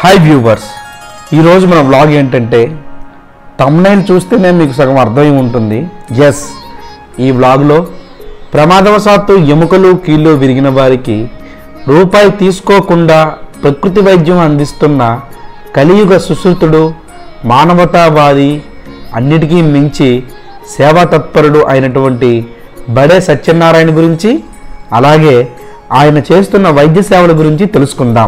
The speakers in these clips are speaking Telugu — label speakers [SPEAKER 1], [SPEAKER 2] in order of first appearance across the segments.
[SPEAKER 1] హాయ్ వ్యూవర్స్, ఈరోజు మన వ్లాగ్ ఏంటంటే థంబ్నైల్ చూస్తేనే మీకు సగం అర్థమై ఉంటుంది. ఎస్, ఈ వ్లాగ్లో ప్రమాదవశాత్తు ఎముకలు కీళ్ళు విరిగిన వారికి రూపాయి తీసుకోకుండా ప్రకృతి వైద్యం అందిస్తున్న కలియుగ సుశ్రుతుడు, మానవతావాది, అన్నిటికీ మించి సేవా తత్పరుడు అయినటువంటి బడే సత్యనారాయణ గురించి, అలాగే ఆయన చేస్తున్న వైద్య సేవల గురించి తెలుసుకుందాం.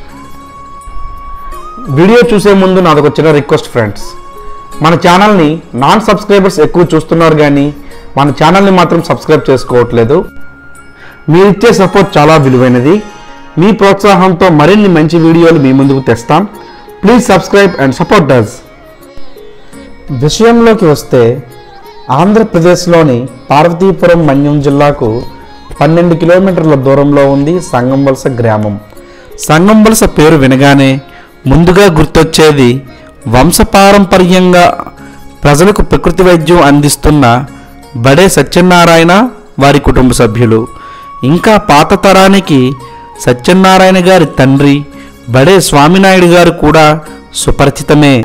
[SPEAKER 1] వీడియో చూసే ముందు నాదొక చిన్న రిక్వెస్ట్ ఫ్రెండ్స్, మన ఛానల్ని నాన్ సబ్స్క్రైబర్స్ ఎక్కువ చూస్తున్నారు కానీ మన ఛానల్ని మాత్రం సబ్స్క్రైబ్ చేసుకోవట్లేదు. మీరిచ్చే సపోర్ట్ చాలా విలువైనది. మీ ప్రోత్సాహంతో మరిన్ని మంచి వీడియోలు మీ ముందుకు తెస్తాం. Please subscribe and support us. విషయంలోకి వస్తే ఆంధ్రప్రదేశ్లోని పార్వతీపురం మన్యం జిల్లాకు 12 కిలోమీటర్ల దూరంలో ఉంది సంగంవలస గ్రామం. సంగంవలస పేరు వినగానే ముందుగా గుర్తొచ్చేది వంశపారంపర్యంగా ప్రజలకు ప్రకృతి వైద్యం అందిస్తున్న బడే సత్యనారాయణ, వారి కుటుంబ సభ్యులు. ఇంకా పాత తరానికి సత్యనారాయణ గారి తండ్రి బడే స్వామినాయుడు గారు కూడా సుపరిచితమే.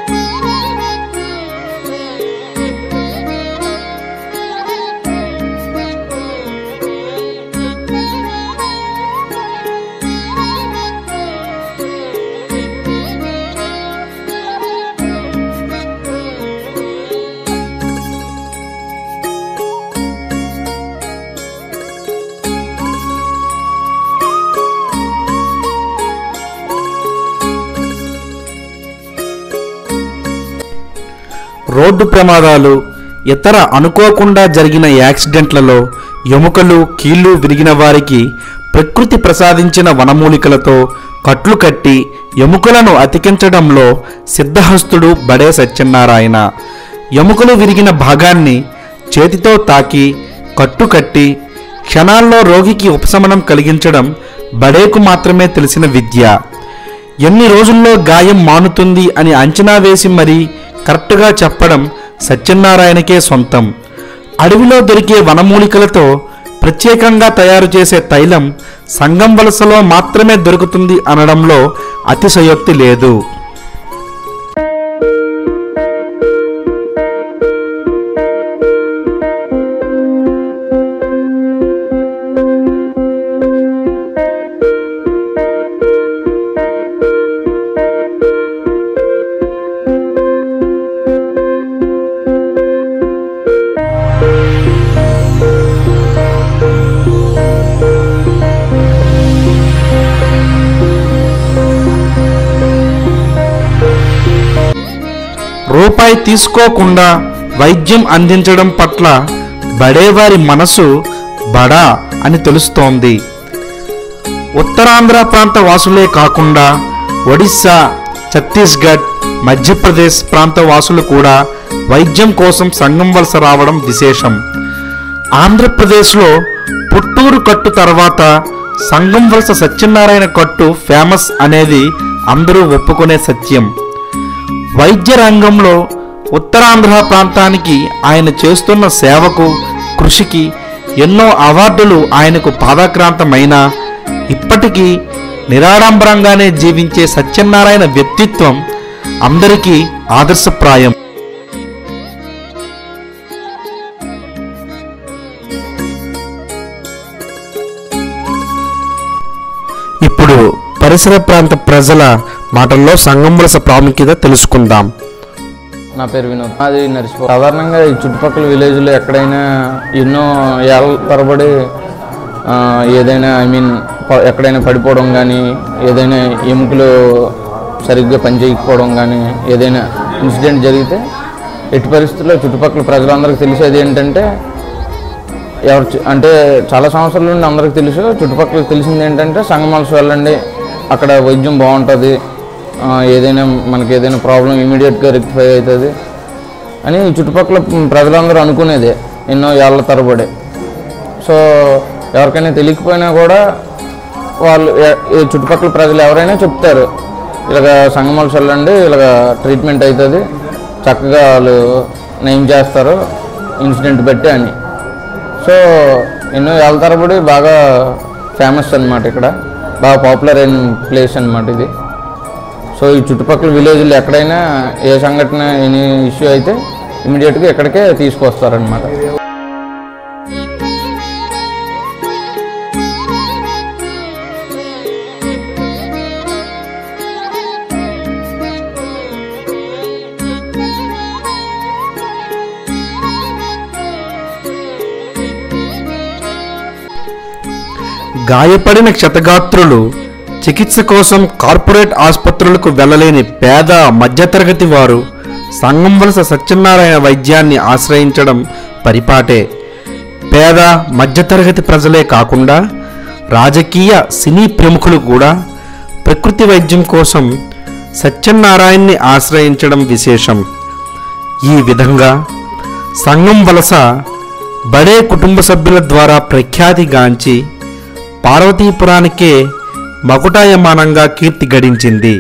[SPEAKER 1] రోడ్డు ప్రమాదాలు, ఇతర అనుకోకుండా జరిగిన యాక్సిడెంట్లలో ఎముకలు కీళ్ళు విరిగిన వారికి ప్రకృతి ప్రసాదించిన వనమూలికలతో కట్లు కట్టి ఎముకలను అతికించడంలో సిద్ధహస్తుడు బడే సత్యనారాయణ. ఎముకలు విరిగిన భాగాన్ని చేతితో తాకి కట్టు కట్టి క్షణాల్లో రోగికి ఉపశమనం కలిగించడం బడేకు మాత్రమే తెలిసిన విద్య. ఎన్ని రోజుల్లో గాయం మానుతుంది అని అంచనా వేసి మరీ కరెక్ట్గా చెప్పడం సత్యనారాయణకే సొంతం. అడవిలో దొరికే వనమూలికలతో ప్రత్యేకంగా తయారు చేసే తైలం సంగంవలసలో మాత్రమే దొరుకుతుంది అనడంలో అతిశయోక్తి లేదు. రూపాయి తీసుకోకుండా వైద్యం అందించడం పట్ల బడేవారి మనసు బడా అని తెలుస్తోంది. ఉత్తరాంధ్ర ప్రాంత వాసులే కాకుండా ఒడిస్సా, ఛత్తీస్గఢ్, మధ్యప్రదేశ్ ప్రాంత వాసులు కూడా వైద్యం కోసం సంగంవలస రావడం విశేషం. ఆంధ్రప్రదేశ్లో పుట్టూరు కట్టు తర్వాత సంగంవలస సత్యనారాయణ కట్టు ఫేమస్ అనేది అందరూ ఒప్పుకునే సత్యం. వైద్య రంగంలో ఉత్తరాంధ్ర ప్రాంతానికి ఆయన చేస్తున్న సేవకు, కృషికి ఎన్నో అవార్డులు ఆయనకు పాదాక్రాంతమైన ఇప్పటికీ నిరాడంబరంగానే జీవించే సత్యనారాయణ వ్యక్తిత్వం అందరికీ ఆదర్శప్రాయం. ఇప్పుడు పరిసర ప్రాంత ప్రజల మాటల్లో సంగంవలస ప్రాముఖ్యత తెలుసుకుందాం.
[SPEAKER 2] నా పేరు వినోద్, అది నర్సిపో. సాధారణంగా ఈ చుట్టుపక్కల విలేజ్లో ఎక్కడైనా ఎన్నో ఏళ్ళ తరబడి ఏదైనా ఎక్కడైనా పడిపోవడం కానీ, ఏదైనా ఎముకలు సరిగ్గా పనిచేయకపోవడం కానీ, ఏదైనా ఇన్సిడెంట్ జరిగితే ఎట్టి పరిస్థితుల్లో చుట్టుపక్కల ప్రజలందరికీ తెలిసేది ఏంటంటే, అంటే చాలా సంవత్సరాల నుండి అందరికీ తెలుసు, చుట్టుపక్కల తెలిసింది ఏంటంటే సంగంవలస వెళ్ళండి, అక్కడ వైద్యం బాగుంటుంది, ఏదైనా మనకి ఏదైనా ప్రాబ్లం ఇమీడియట్గా రెక్టిఫై అవుతుంది అని చుట్టుపక్కల ప్రజలందరూ అనుకునేదే ఎన్నో ఏళ్ల తరబడి. సో ఎవరికైనా తెలియకపోయినా కూడా వాళ్ళు చుట్టుపక్కల ప్రజలు ఎవరైనా చెప్తారు, ఇలాగ సంగంవలస వెళ్ళండి, ఇలాగ ట్రీట్మెంట్ అవుతుంది, చక్కగా వాళ్ళు నయం చేస్తారు ఇన్సిడెంట్ బట్టి అని. సో ఎన్నో ఏళ్ళ తరబడి బాగా ఫేమస్ అన్నమాట, ఇక్కడ బాగా పాపులర్ అయిన ప్లేస్ అన్నమాట ఇది. సో ఈ చుట్టుపక్కల విలేజ్లో ఎక్కడైనా ఏ సంఘటన ఎనీ ఇష్యూ అయితే ఇమీడియట్గా ఇక్కడికే తీసుకొస్తారనమాట.
[SPEAKER 1] గాయపడిన క్షతగాత్రులు చికిత్స కోసం కార్పొరేట్ ఆసుపత్రులకు వెళ్ళలేని పేద మధ్యతరగతి వారు సంగం వలస సత్యనారాయణ వైద్యాన్ని ఆశ్రయించడం పరిపాటే. పేద మధ్యతరగతి ప్రజలే కాకుండా రాజకీయ సినీ ప్రముఖులు కూడా ప్రకృతి వైద్యం కోసం సత్యనారాయణ్ని ఆశ్రయించడం విశేషం. ఈ విధంగా సంగం వలస బడే కుటుంబ సభ్యుల ద్వారా ప్రఖ్యాతిగాంచి పార్వతీపురానికే మకుటాయమానంగా కీర్తి గడించింది.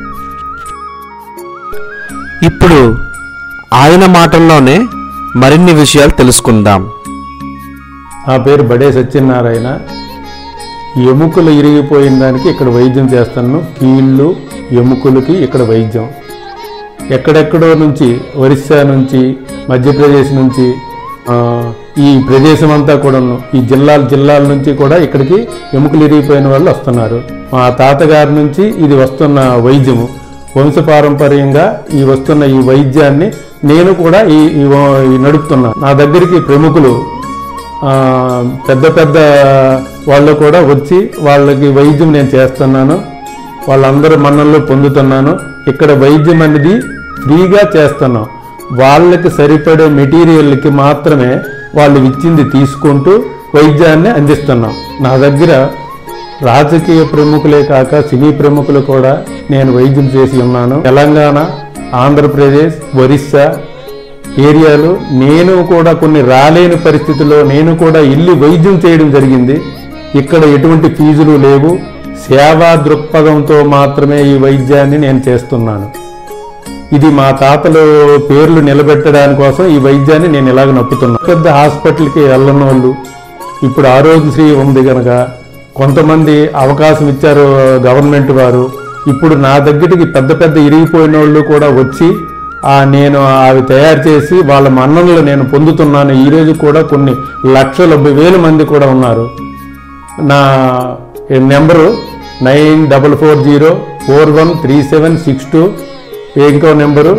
[SPEAKER 1] ఇప్పుడు ఆయన మాటల్లోనే మరిన్ని విషయాలు తెలుసుకుందాం.
[SPEAKER 3] నా పేరు బడే సత్యనారాయణ. ఎముకలు ఇరిగిపోయిన దానికి ఇక్కడ వైద్యం చేస్తాను. కీళ్ళు ఎముకలకి ఇక్కడ వైద్యం. ఎక్కడెక్కడో నుంచి, ఒరిస్సా నుంచి, మధ్యప్రదేశ్ నుంచి, ఈ ప్రదేశం అంతా కూడాను, ఈ జిల్లాల నుంచి కూడా ఇక్కడికి ఎముకలు ఇరిగిపోయిన వాళ్ళు వస్తున్నారు. మా తాతగారి నుంచి ఇది వస్తున్న వైద్యము. వంశపారంపర్యంగా ఈ వస్తున్న ఈ వైద్యాన్ని నేను కూడా ఈ నడుపుతున్నా. నా దగ్గరికి ప్రముఖులు పెద్ద పెద్ద వాళ్ళు కూడా వచ్చి వాళ్ళకి వైద్యం నేను చేస్తున్నాను. వాళ్ళందరూ మన్నల్లో పొందుతున్నాను. ఇక్కడ వైద్యం అనేది ఫ్రీగా చేస్తున్నాం. వాళ్ళకి సరిపడే మెటీరియల్కి మాత్రమే వాళ్ళు ఇచ్చింది తీసుకుంటూ వైద్యాన్ని అందిస్తున్నాం. నా దగ్గర రాజకీయ ప్రముఖులే కాక సినీ ప్రముఖులు కూడా నేను వైద్యం చేసి ఉన్నాను. తెలంగాణ, ఆంధ్రప్రదేశ్, ఒరిస్సా ఏరియాలో నేను కూడా కొన్ని రాలేని పరిస్థితుల్లో నేను కూడా ఇల్లు వైద్యం చేయడం జరిగింది. ఇక్కడ ఎటువంటి ఫీజులు లేవు. సేవా దృక్పథంతో మాత్రమే ఈ వైద్యాన్ని నేను చేస్తున్నాను. ఇది మా తాతలు పేర్లు నిలబెట్టడానికి కోసం ఈ వైద్యాన్ని నేను ఇలాగ నప్పుతున్నాను. పెద్ద హాస్పిటల్కి వెళ్ళని వాళ్ళు ఇప్పుడు ఆరోగ్యశ్రీ ఉంది కనుక కొంతమంది అవకాశం ఇచ్చారు గవర్నమెంట్ వారు. ఇప్పుడు నా దగ్గరికి పెద్ద పెద్ద ఇరిగిపోయిన వాళ్ళు కూడా వచ్చి నేను అవి తయారు చేసి వాళ్ళ మన్ననలు నేను పొందుతున్నాను. ఈరోజు కూడా కొన్ని లక్షల 70,000 మంది కూడా ఉన్నారు. నా నెంబరు 9440413762. ఇంకో నెంబరు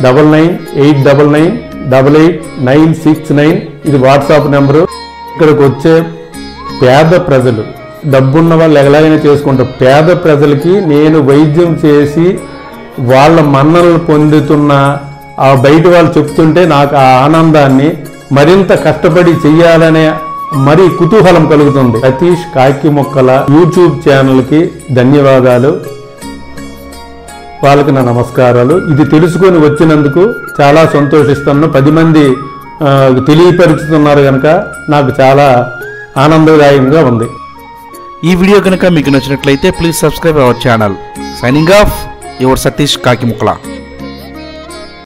[SPEAKER 3] 9989988969. ఇది వాట్సాప్ నెంబరు. ఇక్కడికి వచ్చే పేద ప్రజలు, డబ్బున్న వాళ్ళు ఎలాగైనా చేసుకుంటారు. పేద ప్రజలకి నేను వైద్యం చేసి వాళ్ళ మన్ననలు పొందుతున్న బయట వాళ్ళు చెప్తుంటే నాకు ఆ ఆనందాన్ని మరింత కష్టపడి చెయ్యాలనే మరి కుతూహలం కలుగుతుంది. సతీష్ కాకిముక్కల యూట్యూబ్ ఛానల్కి ధన్యవాదాలు. వాళ్ళకి నా నమస్కారాలు. ఇది తెలుసుకొని వచ్చినందుకు చాలా సంతోషిస్తున్నాను. 10 మంది తెలియపరుచుతున్నారు కనుక నాకు చాలా ఆనందదాయకంగా ఉంది.
[SPEAKER 1] ఈ వీడియో కనుక మీకు నచ్చినట్లయితే please subscribe our channel. Signing off, your Satish కాకిముక్కల.